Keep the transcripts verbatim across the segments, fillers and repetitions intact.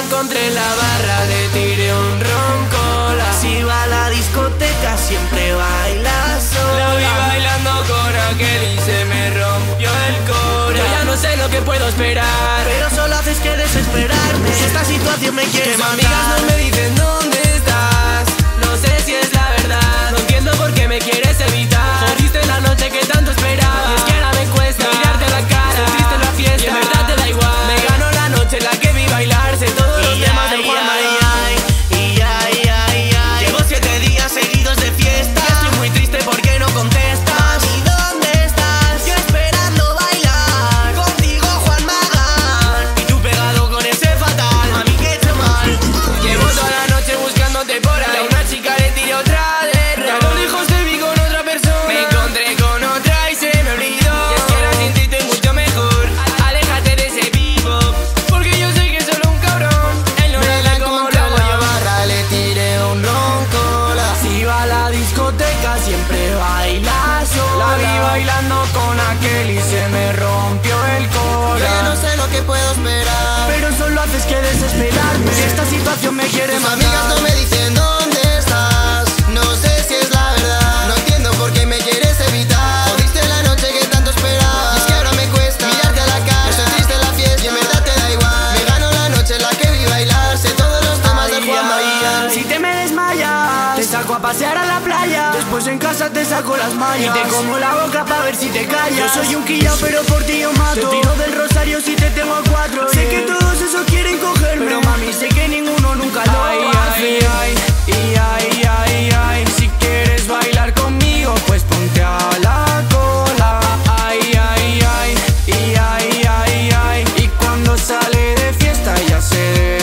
encontré en la barra, le tiré un roncola. Si va a la discoteca siempre baila sola. La vi bailando con aquel y se me rompió el cora. Yo ya no sé lo que puedo esperar, pero solo haces que desesperarme. Esta situación me quiere que matar. mis amigas no me dicen dónde estás. No sé si es la verdad, no entiendo por qué me quieres evitar. Jodiste la noche que tanto esperaba, y es que ahora me cuesta mirarte a la cara. Sentiste en la fiesta y en verdad te da igual. Me ganó la noche en la que vi bailar, sé todos los Y temas ay, del Juan ay, Magán. ay, y ay, ay, ay. Llevo siete días seguidos de fiesta y estoy muy triste porque no contestas. ¿Y dónde estás? Yo esperando bailar contigo, Juan Magán, y tú pegado con ese fatal. A mí que he hecho mal. Llevo toda la noche buscándote por ahí. A una chica le tiré otra de rap. A lo lejos te vi con otra persona. Me encontré con otra y se me olvidó. Y es que ahora sin ti estoy mucho mejor. Aléjate de ese vivo, porque yo sé que es solo un cabrón. Él no Me me la da como encontré lo en hago la yo. barra, le tiré un roncola. Si va a la discoteca siempre baila sola. La vi bailando con aquel y se me rompió el Yo ya no cora. sé lo que puedo esperar, Pero solo haces que desesperarme. Esta situación me quiere tus matar. amigas no me dicen dónde estás. No sé si es la verdad, no entiendo por qué me quieres evitar. Jodiste la noche que tanto esperaba, y es que ahora me cuesta mirarte a la cara. Estoy triste en la fiesta y en verdad te da igual. Me ganó la noche en la que vi bailar, sé todos los temas del Juan Magán. Si te me desmayas, te saco a pasear a la playa. Después en casa te saco las mallas y te como la boca pa' ver si te callas. Yo soy un quillao pero por ti yo mato. Te tiro del rosario si te tengo a cuatro. Sé que todos esos quieren cogerme, pero mami sé que ninguno nunca lo hace. Ay, ay, ay, ay, ay. Si quieres bailar conmigo pues ponte a la cola. Ay, ay, ay, y ay, ay, ay. Y cuando sale de fiesta ya se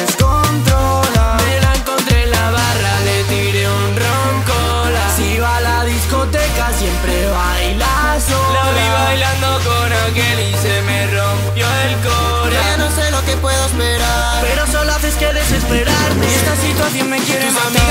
descontrola. Me la encontré en la barra, le tiré un roncola. Si va a la discoteca siempre baila sola. La vi bailando con aquel y se me rompió el Yo ya cora. no sé lo que puedo esperar, pero solo haces que desesperarme. Esta situación me quiere tus matar.